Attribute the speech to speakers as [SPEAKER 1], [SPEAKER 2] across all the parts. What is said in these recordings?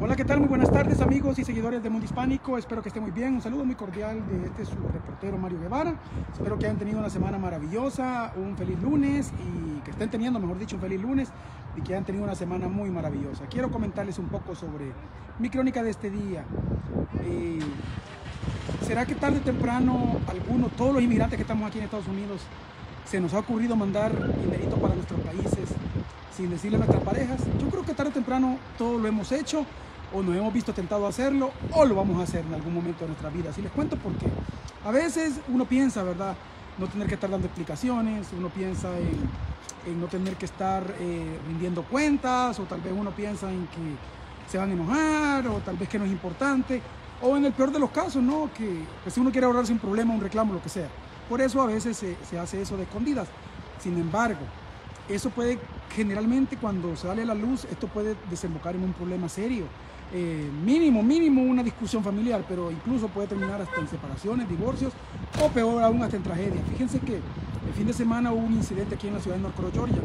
[SPEAKER 1] Hola, ¿qué tal? Muy buenas tardes, amigos y seguidores de Mundo Hispánico. Espero que estén muy bien. Un saludo muy cordial de su reportero Mario Guevara. Espero que hayan tenido una semana maravillosa, un feliz lunes y que estén teniendo, mejor dicho, un feliz lunes y que hayan tenido una semana muy maravillosa. Quiero comentarles un poco sobre mi crónica de este día. ¿Será que tarde o temprano todos los inmigrantes que estamos aquí en Estados Unidos, se nos ha ocurrido mandar dinerito para nuestros países sin decirle a nuestras parejas? Yo creo que tarde o temprano todos lo hemos hecho, o nos hemos visto tentado a hacerlo, o lo vamos a hacer en algún momento de nuestra vida. Así les cuento por qué. A veces uno piensa, ¿verdad?, no tener que estar dando explicaciones, uno piensa en no tener que estar rindiendo cuentas, o tal vez uno piensa en que se van a enojar, o tal vez que no es importante, o en el peor de los casos, ¿no?, que pues, si uno quiere ahorrarse un problema, un reclamo, lo que sea. Por eso a veces se hace eso de escondidas. Sin embargo, eso puede, generalmente cuando sale a la luz, esto puede desembocar en un problema serio. Mínimo una discusión familiar, pero incluso puede terminar hasta en separaciones, divorcios, o peor aún hasta en tragedia. Fíjense que el fin de semana hubo un incidente aquí en la ciudad de Norcross, Georgia.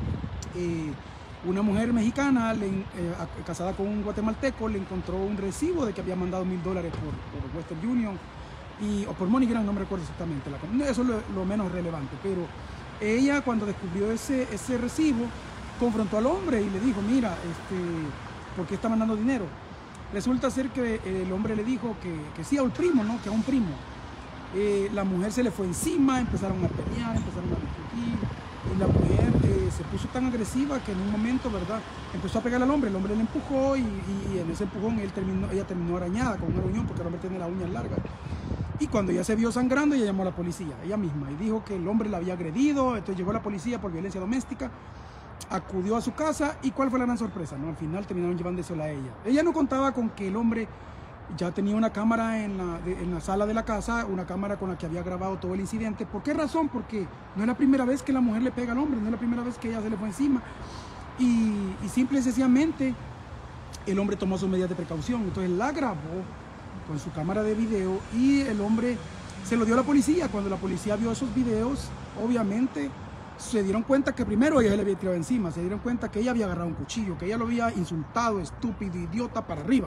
[SPEAKER 1] Una mujer mexicana casada con un guatemalteco le encontró un recibo de que había mandado $1000 por Western Union o por MoneyGram, no me recuerdo exactamente. Eso es lo menos relevante, pero ella, cuando descubrió ese recibo, confrontó al hombre y le dijo: mira, ¿por qué está mandando dinero? Resulta ser que el hombre le dijo que sí a un primo, ¿no?, que a un primo. La mujer se le fue encima, empezaron a pelear, empezaron a discutir, y la mujer se puso tan agresiva que en un momento, ¿verdad?, empezó a pegar al hombre. El hombre le empujó y en ese empujón ella terminó arañada con un aruñón, porque el hombre tiene las uñas largas. Y cuando ya se vio sangrando, ella llamó a la policía, ella misma, y dijo que el hombre la había agredido. Entonces llegó la policía por violencia doméstica, acudió a su casa, y ¿cuál fue la gran sorpresa? No, al final terminaron llevándosela a ella. Ella no contaba con que el hombre ya tenía una cámara en la sala de la casa, una cámara con la que había grabado todo el incidente. ¿Por qué razón? Porque no es la primera vez que la mujer le pega al hombre, no es la primera vez que ella se le fue encima. Y simple y sencillamente el hombre tomó sus medidas de precaución. Entonces la grabó con su cámara de video y el hombre se lo dio a la policía. Cuando la policía vio esos videos, obviamente se dieron cuenta que primero ella se le había tirado encima, se dieron cuenta que ella había agarrado un cuchillo, que ella lo había insultado, estúpido, idiota, para arriba,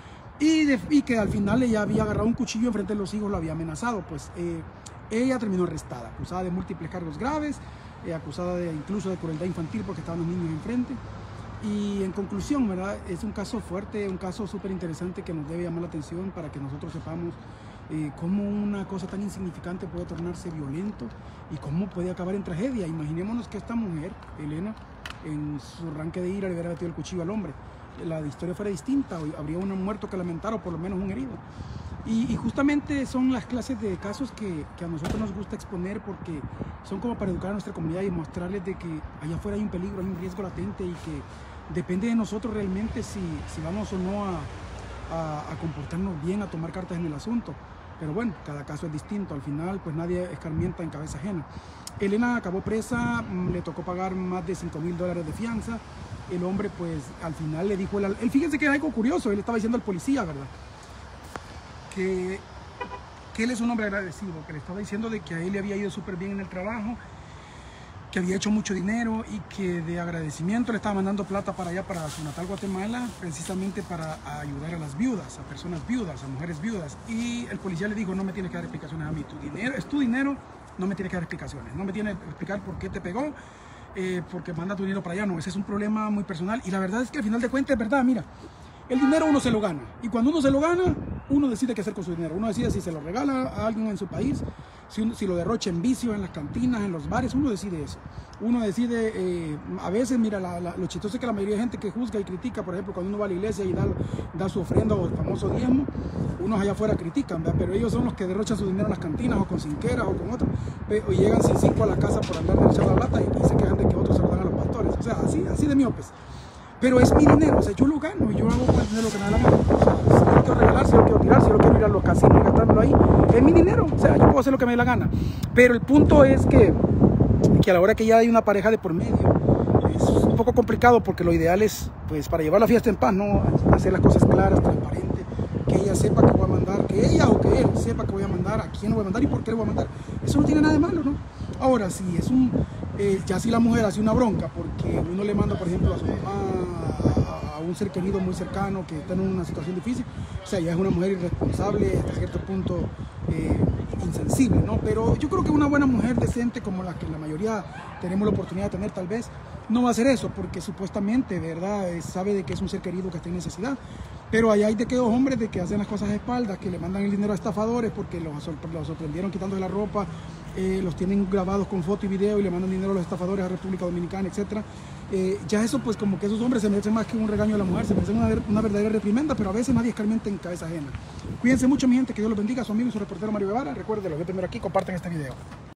[SPEAKER 1] y que al final ella había agarrado un cuchillo enfrente de los hijos, lo había amenazado. Pues ella terminó arrestada, acusada de múltiples cargos graves, acusada incluso de crueldad infantil porque estaban los niños enfrente. Y en conclusión, ¿verdad?, es un caso fuerte, un caso súper interesante que nos debe llamar la atención para que nosotros sepamos cómo una cosa tan insignificante puede tornarse violento y cómo puede acabar en tragedia. Imaginémonos que esta mujer, Elena, en su arranque de ira le hubiera metido el cuchillo al hombre. La historia fuera distinta, habría un muerto que lamentar o por lo menos un herido. Y justamente son las clases de casos que a nosotros nos gusta exponer, porque son como para educar a nuestra comunidad y mostrarles de que allá afuera hay un peligro, hay un riesgo latente, y que depende de nosotros realmente si vamos o no a comportarnos bien, a tomar cartas en el asunto. Pero bueno, cada caso es distinto. Al final, pues nadie escarmienta en cabeza ajena. Elena acabó presa, le tocó pagar más de $5000 de fianza. El hombre, pues al final le dijo, fíjense que era algo curioso, él estaba diciendo al policía, ¿verdad?, que él es un hombre agradecido, que le estaba diciendo de que a él le había ido súper bien en el trabajo, que había hecho mucho dinero y que de agradecimiento le estaba mandando plata para allá, para su natal Guatemala, precisamente para ayudar a las viudas, a personas viudas, a mujeres viudas. Y el policía le dijo: no me tienes que dar explicaciones a mí, tu dinero es tu dinero, no me tienes que dar explicaciones, no me tienes que explicar por qué te pegó, porque manda tu dinero para allá. No, ese es un problema muy personal. Y la verdad es que al final de cuentas es verdad. Mira, el dinero uno se lo gana, y cuando uno se lo gana, uno decide qué hacer con su dinero. Uno decide si se lo regala a alguien en su país, si lo derrocha en vicio, en las cantinas, en los bares. Uno decide eso. Uno decide, a veces, mira, lo chistoso es que la mayoría de gente que juzga y critica, por ejemplo, cuando uno va a la iglesia y da su ofrenda o el famoso diezmo, unos allá afuera critican, ¿verdad?, pero ellos son los que derrochan su dinero en las cantinas, o con cinqueras, o con otros, o llegan sin cinco a la casa por andar derrochando la plata, y se quejan de que otros se lo dan a los pastores. O sea, así de miopes. Pero es mi dinero, o sea, yo lo gano y yo hago con el dinero lo que me da la gana. O sea, si yo lo quiero regalar, si yo lo quiero tirar, si yo lo quiero ir a los casinos y gastármelo ahí, es mi dinero. O sea, yo puedo hacer lo que me dé la gana. Pero el punto es que a la hora que ya hay una pareja de por medio, es un poco complicado, porque lo ideal es, pues, para llevar la fiesta en paz, ¿no?, hacer las cosas claras, transparentes, que ella sepa que voy a mandar, que ella o que él sepa que voy a mandar, a quién lo voy a mandar y por qué lo voy a mandar. Eso no tiene nada de malo, ¿no? Ahora, si ya si la mujer hace una bronca porque uno le manda, por ejemplo, a su mamá, a un ser querido muy cercano que está en una situación difícil, o sea, ya es una mujer irresponsable, hasta cierto punto insensible, ¿no? Pero yo creo que una buena mujer decente, como la que la mayoría tenemos la oportunidad de tener tal vez, no va a hacer eso, porque supuestamente, ¿verdad? Sabe de que es un ser querido que está en necesidad. Pero allá hay de aquellos hombres de que hacen las cosas a espaldas, que le mandan el dinero a estafadores porque los sorprendieron quitándose la ropa, los tienen grabados con foto y video y le mandan dinero a los estafadores a República Dominicana, etc. Ya eso, pues como que esos hombres se merecen más que un regaño a la mujer, se merecen una verdadera reprimenda, pero a veces nadie escarmienta en cabeza ajena. Cuídense mucho, mi gente, que Dios los bendiga. Su amigo y su reportero Mario Guevara. Recuerden, los veo primero aquí, compartan este video.